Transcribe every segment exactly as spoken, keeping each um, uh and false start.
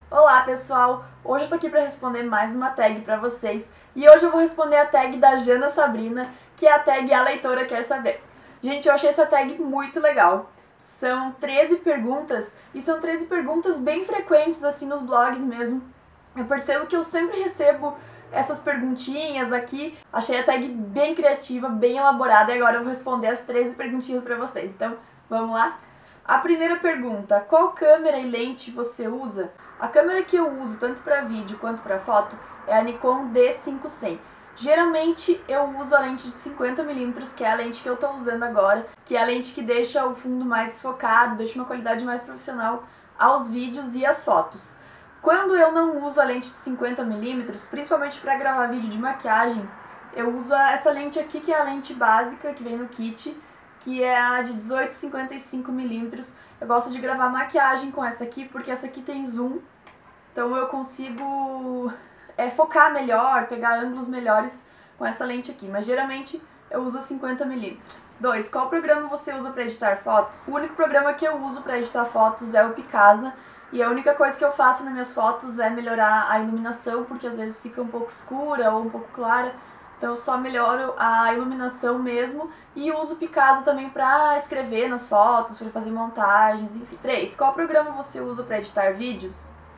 Olá pessoal, hoje eu tô aqui para responder mais uma tag para vocês e hoje eu vou responder a tag da Jana Sabrina, que é a tag A Leitora Quer Saber. Gente, eu achei essa tag muito legal. São treze perguntas e são treze perguntas bem frequentes assim nos blogs mesmo. Eu percebo que eu sempre recebo essas perguntinhas aqui. Achei a tag bem criativa, bem elaborada e agora eu vou responder as treze perguntinhas para vocês. Então, vamos lá? A primeira pergunta: qual câmera e lente você usa? A câmera que eu uso tanto para vídeo quanto para foto é a Nikon D cinco cem. Geralmente eu uso a lente de cinquenta milímetros, que é a lente que eu estou usando agora, que é a lente que deixa o fundo mais desfocado, deixa uma qualidade mais profissional aos vídeos e às fotos. Quando eu não uso a lente de cinquenta milímetros, principalmente para gravar vídeo de maquiagem, eu uso essa lente aqui, que é a lente básica que vem no kit, que é a de dezoito a cinquenta e cinco milímetros. Eu gosto de gravar maquiagem com essa aqui, porque essa aqui tem zoom, então eu consigo é, focar melhor, pegar ângulos melhores com essa lente aqui, mas geralmente eu uso cinquenta milímetros. dois. Qual programa você usa para editar fotos? O único programa que eu uso para editar fotos é o Picasa, e a única coisa que eu faço nas minhas fotos é melhorar a iluminação, porque às vezes fica um pouco escura ou um pouco clara. Então eu só melhoro a iluminação mesmo e uso o Picasa também para escrever nas fotos, para fazer montagens, enfim. três. Qual programa você usa para editar vídeos?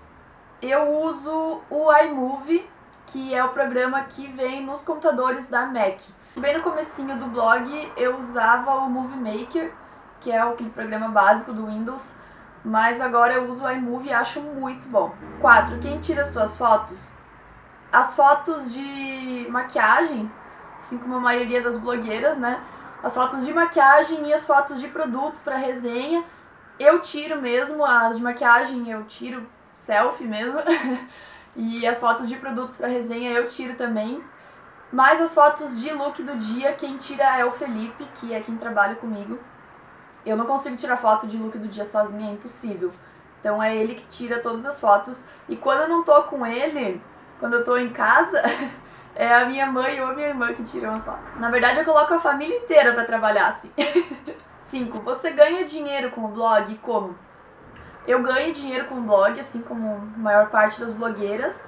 Eu uso o iMovie, que é o programa que vem nos computadores da Mac. Bem no comecinho do blog eu usava o Movie Maker, que é aquele programa básico do Windows, mas agora eu uso o iMovie e acho muito bom. quatro. Quem tira suas fotos? As fotos de maquiagem, assim como a maioria das blogueiras, né? As fotos de maquiagem e as fotos de produtos para resenha, eu tiro mesmo. As de maquiagem eu tiro selfie mesmo. E as fotos de produtos para resenha eu tiro também. Mas as fotos de look do dia, quem tira é o Felipe, que é quem trabalha comigo. Eu não consigo tirar foto de look do dia sozinha, é impossível. Então é ele que tira todas as fotos. E quando eu não tô com ele, quando eu tô em casa, é a minha mãe ou a minha irmã que tiram as fotos. Na verdade, eu coloco a família inteira pra trabalhar assim. cinco. Você ganha dinheiro com o blog? Como? Eu ganho dinheiro com o blog, assim como a maior parte das blogueiras.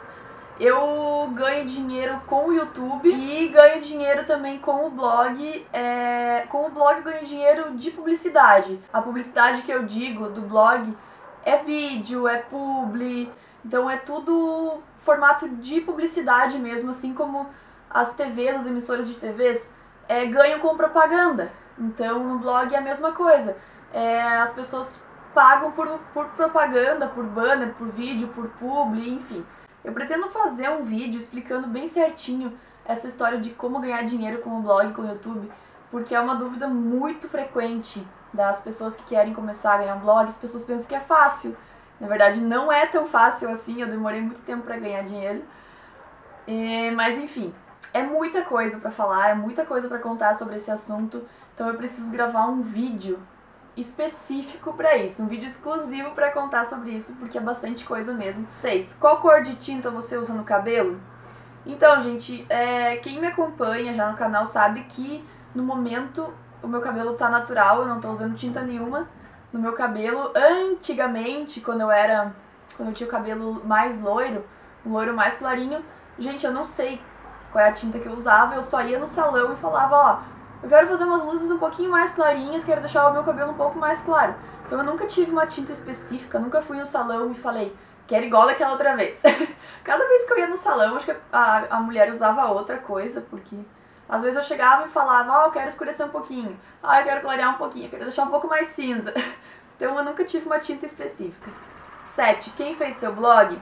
Eu ganho dinheiro com o YouTube e ganho dinheiro também com o blog. É... Com o blog eu ganho dinheiro de publicidade. A publicidade que eu digo do blog é vídeo, é publi, então é tudo formato de publicidade mesmo, assim como as T Vs, as emissoras de T Vs é, ganham com propaganda. Então no blog é a mesma coisa. É, as pessoas pagam por, por propaganda, por banner, por vídeo, por publi, enfim. Eu pretendo fazer um vídeo explicando bem certinho essa história de como ganhar dinheiro com o blog, com o YouTube, porque é uma dúvida muito frequente das pessoas que querem começar a ganhar um blog. As pessoas pensam que é fácil. Na verdade, não é tão fácil assim, eu demorei muito tempo para ganhar dinheiro. E, mas enfim, é muita coisa para falar, é muita coisa para contar sobre esse assunto, então eu preciso gravar um vídeo específico para isso, um vídeo exclusivo para contar sobre isso, porque é bastante coisa mesmo. seis. Qual cor de tinta você usa no cabelo? Então, gente, é, quem me acompanha já no canal sabe que no momento o meu cabelo tá natural, eu não tô usando tinta nenhuma no meu cabelo. Antigamente, quando eu era, quando eu tinha o cabelo mais loiro, um loiro mais clarinho, gente, eu não sei qual é a tinta que eu usava, eu só ia no salão e falava, ó, eu quero fazer umas luzes um pouquinho mais clarinhas, quero deixar o meu cabelo um pouco mais claro. Então eu nunca tive uma tinta específica, nunca fui no salão e falei, quero igual daquela outra vez. Cada vez que eu ia no salão, acho que a, a mulher usava outra coisa, porque às vezes eu chegava e falava, ó, oh, eu quero escurecer um pouquinho, ah, eu quero clarear um pouquinho, eu quero deixar um pouco mais cinza. Então eu nunca tive uma tinta específica. sete. Quem fez seu blog?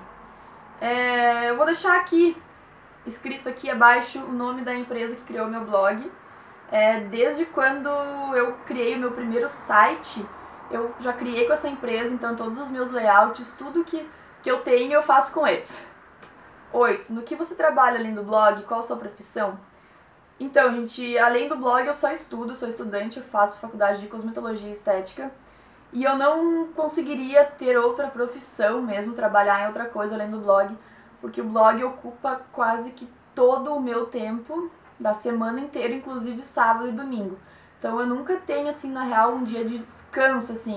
É, eu vou deixar aqui, escrito aqui abaixo, o nome da empresa que criou meu blog. É, desde quando eu criei o meu primeiro site, eu já criei com essa empresa, então todos os meus layouts, tudo que, que eu tenho, eu faço com eles. oito. No que você trabalha além do blog? Qual a sua profissão? Então, gente, além do blog eu só estudo, sou estudante, eu faço faculdade de cosmetologia e estética. E eu não conseguiria ter outra profissão mesmo, trabalhar em outra coisa além do blog, porque o blog ocupa quase que todo o meu tempo, da semana inteira, inclusive sábado e domingo. Então eu nunca tenho, assim, na real, um dia de descanso, assim.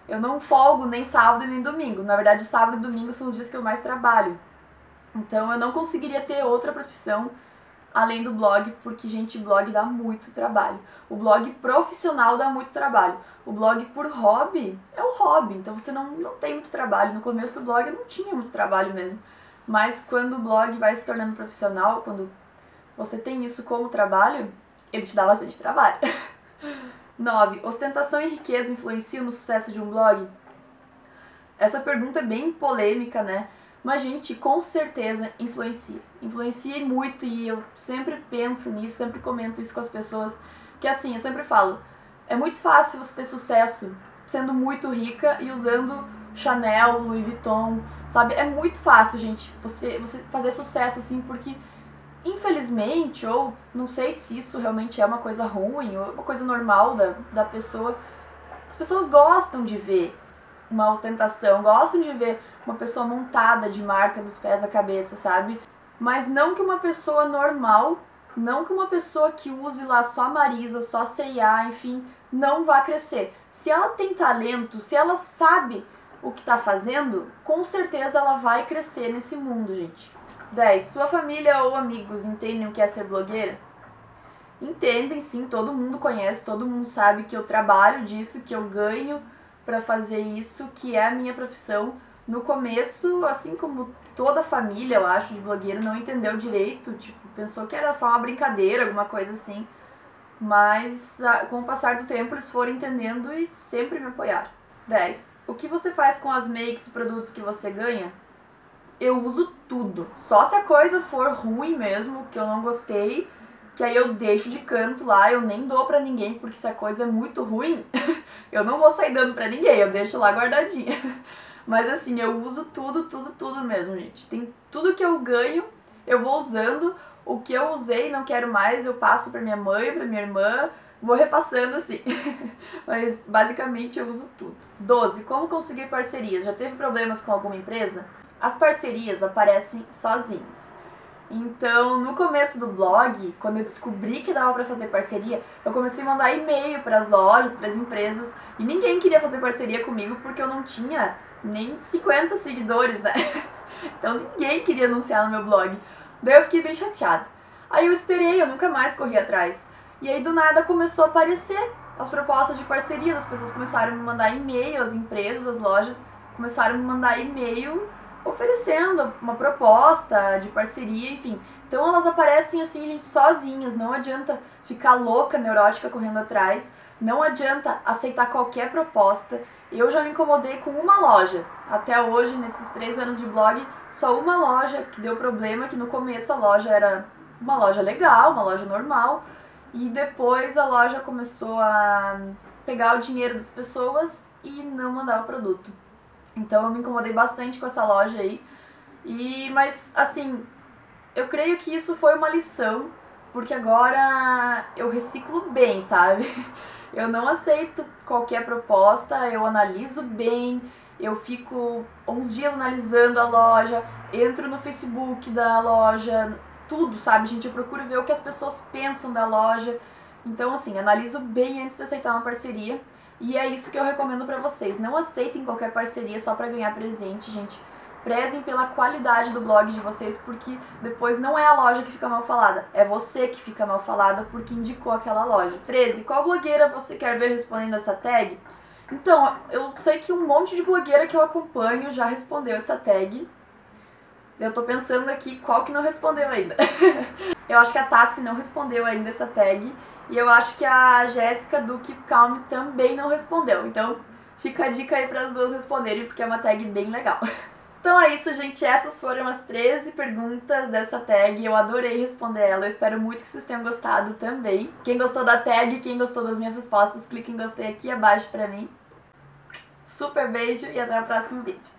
Eu não folgo nem sábado nem domingo. Na verdade, sábado e domingo são os dias que eu mais trabalho. Então eu não conseguiria ter outra profissão além do blog, porque, gente, blog dá muito trabalho. O blog profissional dá muito trabalho. O blog por hobby é um hobby, então você não, não tem muito trabalho. No começo do blog eu não tinha muito trabalho mesmo. Mas quando o blog vai se tornando profissional, quando você tem isso como trabalho, ele te dá bastante trabalho. nove. Ostentação e riqueza influenciam no sucesso de um blog? Essa pergunta é bem polêmica, né? Mas, gente, com certeza influencia. Influencia muito e eu sempre penso nisso, sempre comento isso com as pessoas. Que assim, eu sempre falo, é muito fácil você ter sucesso sendo muito rica e usando Chanel, Louis Vuitton, sabe? É muito fácil, gente, você, você fazer sucesso assim, porque infelizmente, ou não sei se isso realmente é uma coisa ruim ou uma coisa normal da, da pessoa, as pessoas gostam de ver uma ostentação, gostam de ver uma pessoa montada de marca dos pés à cabeça, sabe? Mas não que uma pessoa normal, não que uma pessoa que use lá só Marisa, só C e A, enfim, não vá crescer. Se ela tem talento, se ela sabe o que tá fazendo, com certeza ela vai crescer nesse mundo, gente. dez. Sua família ou amigos entendem o que é ser blogueira? Entendem, sim, todo mundo conhece, todo mundo sabe que eu trabalho disso, que eu ganho pra fazer isso, que é a minha profissão. No começo, assim como toda a família, eu acho, de blogueiro, não entendeu direito, tipo, pensou que era só uma brincadeira, alguma coisa assim. Mas com o passar do tempo eles foram entendendo e sempre me apoiaram. dez. O que você faz com as makes e produtos que você ganha? Eu uso tudo. Só se a coisa for ruim mesmo, que eu não gostei, que aí eu deixo de canto lá, eu nem dou pra ninguém, porque se a coisa é muito ruim, eu não vou sair dando pra ninguém, eu deixo lá guardadinha. Mas assim, eu uso tudo, tudo, tudo mesmo, gente. Tem tudo que eu ganho, eu vou usando. O que eu usei e não quero mais, eu passo pra minha mãe, pra minha irmã, vou repassando assim. Mas basicamente eu uso tudo. doze. Como conseguir parcerias? Já teve problemas com alguma empresa? As parcerias aparecem sozinhas. Então, no começo do blog, quando eu descobri que dava pra fazer parceria, eu comecei a mandar e-mail pras lojas, pras empresas, e ninguém queria fazer parceria comigo porque eu não tinha nem cinquenta seguidores, né? Então ninguém queria anunciar no meu blog. Daí eu fiquei bem chateada. Aí eu esperei, eu nunca mais corri atrás. E aí do nada começou a aparecer as propostas de parcerias, as pessoas começaram a me mandar e-mail, as empresas, as lojas começaram a me mandar e-mail oferecendo uma proposta de parceria, enfim. Então elas aparecem assim, gente, sozinhas, não adianta ficar louca, neurótica, correndo atrás, não adianta aceitar qualquer proposta. Eu já me incomodei com uma loja, até hoje, nesses três anos de blog, só uma loja que deu problema, que no começo a loja era uma loja legal, uma loja normal, e depois a loja começou a pegar o dinheiro das pessoas e não mandar o produto. Então eu me incomodei bastante com essa loja aí. E, mas assim, eu creio que isso foi uma lição, porque agora eu reciclo bem, sabe? Eu não aceito qualquer proposta, eu analiso bem, eu fico uns dias analisando a loja, entro no Facebook da loja, tudo, sabe, gente? Eu procuro ver o que as pessoas pensam da loja. Então, assim, analiso bem antes de aceitar uma parceria. E é isso que eu recomendo pra vocês. Não aceitem qualquer parceria só pra ganhar presente, gente. Prezem pela qualidade do blog de vocês, porque depois não é a loja que fica mal falada, é você que fica mal falada porque indicou aquela loja. treze. Qual blogueira você quer ver respondendo essa tag? Então, eu sei que um monte de blogueira que eu acompanho já respondeu essa tag. Eu tô pensando aqui qual que não respondeu ainda. Eu acho que a Tassi não respondeu ainda essa tag. E eu acho que a Jéssica do Keep Calm também não respondeu. Então, fica a dica aí pras duas responderem, porque é uma tag bem legal. Então é isso, gente. Essas foram as treze perguntas dessa tag. Eu adorei responder ela. Eu espero muito que vocês tenham gostado também. Quem gostou da tag, quem gostou das minhas respostas, clique em gostei aqui abaixo pra mim. Super beijo e até o próximo vídeo.